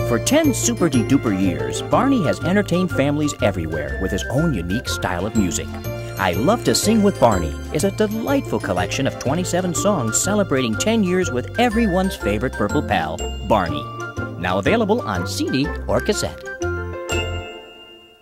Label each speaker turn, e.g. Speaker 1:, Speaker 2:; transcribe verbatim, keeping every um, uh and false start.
Speaker 1: For ten super-de-duper years, Barney has entertained families everywhere with his own unique style of music. I Love to Sing with Barney is a delightful collection of twenty-seven songs celebrating ten years with everyone's favorite purple pal, Barney. Now available on C D or cassette.